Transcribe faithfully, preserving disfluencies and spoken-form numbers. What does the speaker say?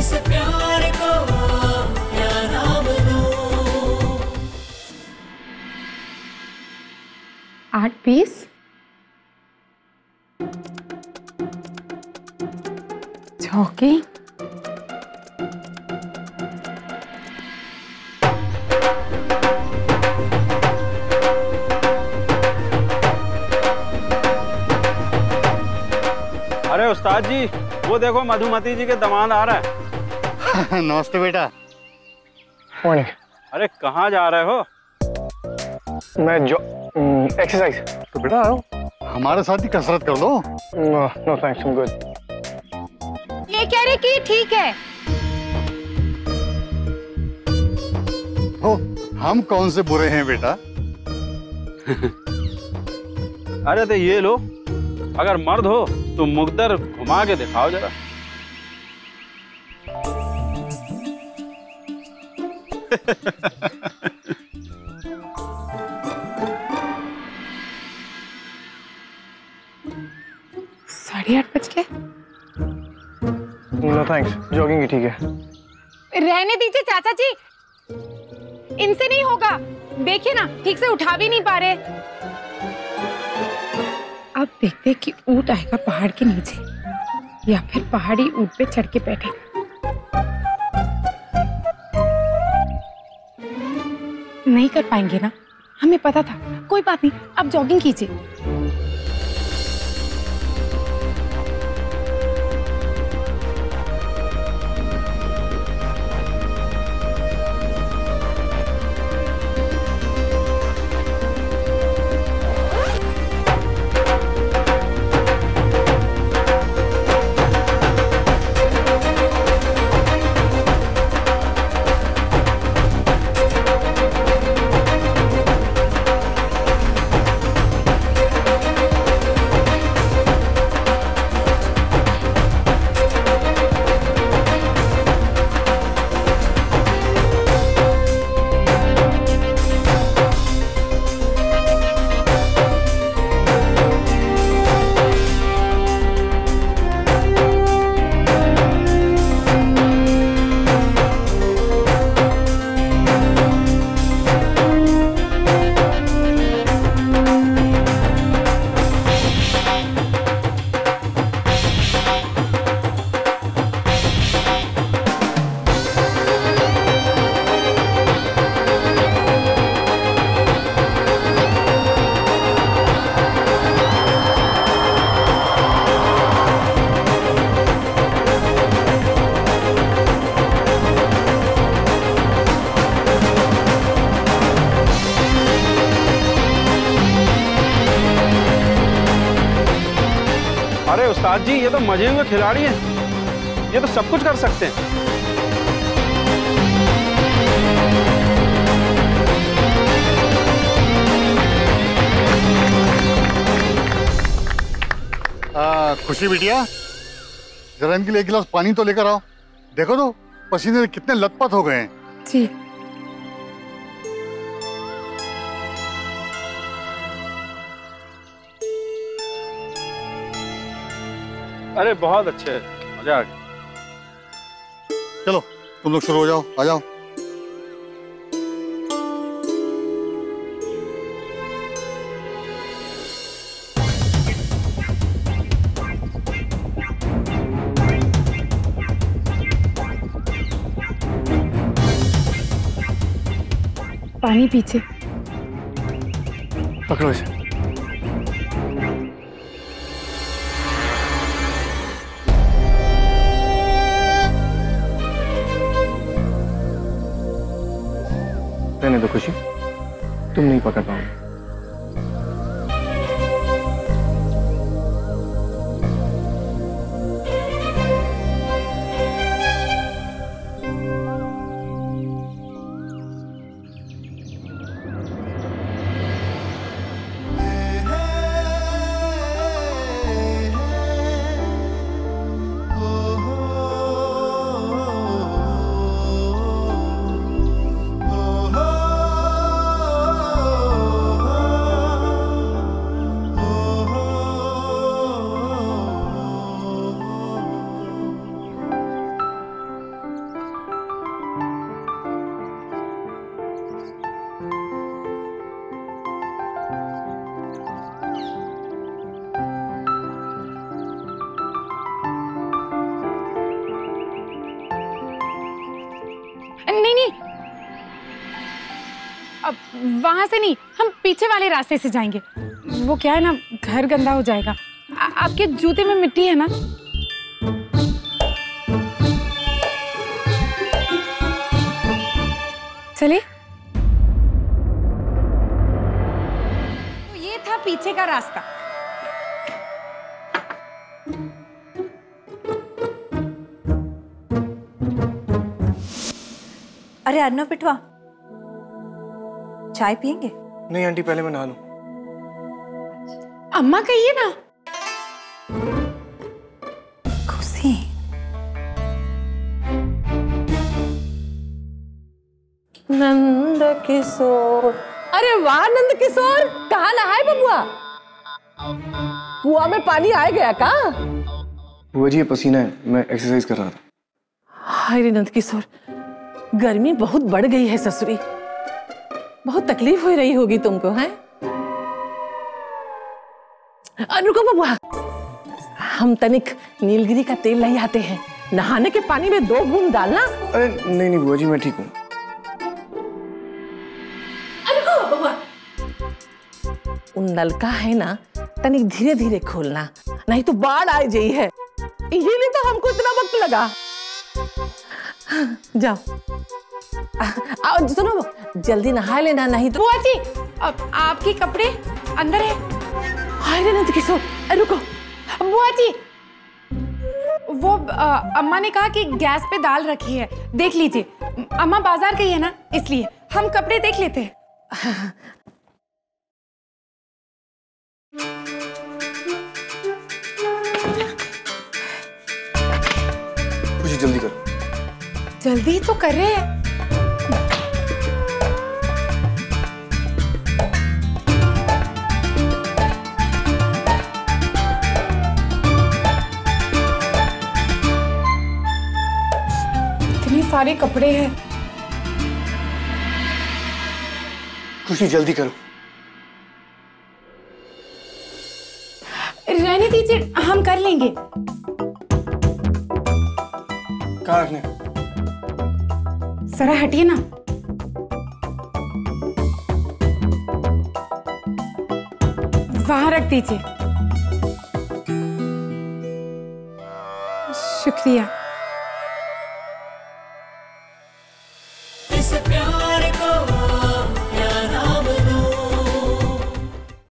इस प्यार को क्या नाम दूं। आठ पीस जॉगिंग, अरे उस्ताद जी, वो देखो मधुमती जी के दामाद आ रहा है। नमस्ते बेटा। मॉर्निंग। अरे कहाँ जा रहे हो? मैं जो एक्सरसाइज। तो बेटा आओ हमारे साथ ही कसरत कर लो। No no thanks, I am good. ये कह रहे कि ठीक है। हो, हम कौन से बुरे हैं बेटा? अरे तो ये लो, अगर मर्द हो तो मुकद्दर घुमा के दिखाओ जरा। साढ़े आठ बज गए। नो थैंक्स, जॉगिंग ही ठीक है। रहने दीजिए चाचा जी, इनसे नहीं होगा। देखिए ना, ठीक से उठा भी नहीं पा रहे। अब देखते कि ऊंट आएगा पहाड़ के नीचे या फिर पहाड़ी ऊंट पे चढ़ के बैठेगा। नहीं कर पाएंगे ना, हमें पता था। कोई बात नहीं, अब जॉगिंग कीजिए। अरे उस्ताद जी, ये तो मजे हुए खिलाड़ी हैं, ये तो सब कुछ कर सकते हैं। आ, खुशी बिटिया, जरा इनके लिए एक गिलास पानी तो लेकर आओ। देखो तो पसीने से कितने लथपथ हो गए हैं। जी। अरे बहुत अच्छे, मजा आ गया। चलो तुम लोग शुरू हो जाओ, आ जाओ। पानी पीछे पकड़ो इसे। रहने दो खुशी, तुम नहीं पकड़ पाओगे। अब वहां से नहीं, हम पीछे वाले रास्ते से जाएंगे। वो क्या है ना, घर गंदा हो जाएगा। आ, आपके जूते में मिट्टी है ना? चलिए। तो ये था पीछे का रास्ता। अरे अर्नव बिटवा, चाय पियेंगे? नहीं आंटी, पहले मैं नहा लूं। अम्मा कहिए ना। खुशी, नंद किशोर। अरे वाह नंद किशोर, कहाँ नहाए बबुआ? कुआं में पानी आ गया का? बुआ जी ये पसीना है, मैं एक्सरसाइज कर रहा था। हाय रे नंद किशोर, गर्मी बहुत बढ़ गई है ससुरी। बहुत तकलीफ हो रही होगी तुमको, हैं? रुको बबुआ, हम तनिक नीलगिरी का तेल ले आते हैं। नहाने के पानी में दो बूंद डालना। अरे नहीं नहीं बुआ जी, मैं ठीक हूँ। उन नलका है ना, तनिक धीरे धीरे खोलना, नहीं तो बाढ़ आ गई है। ये नहीं तो हमको इतना वक्त लगा। जाओ, आओ सुनो, जल्दी नहा लेना, नहीं तो। बुआ जी, अब आपके कपड़े अंदर है। हाय रे नंद किशोर, रुको। बुआ जी, वो आ, अम्मा ने कहा कि गैस पे दाल रखी है, देख लीजिए। अम्मा बाजार गई है ना, इसलिए हम कपड़े देख लेते हैं। खुशी जल्दी करो। जल्दी तो कर रहे हैं। इतने सारे कपड़े हैं। खुशी जल्दी करो। रहने दीजिए, हम कर लेंगे। कहाँ रखने? जरा हटिए ना। वहां रख दीजिए। शुक्रिया। इस प्यार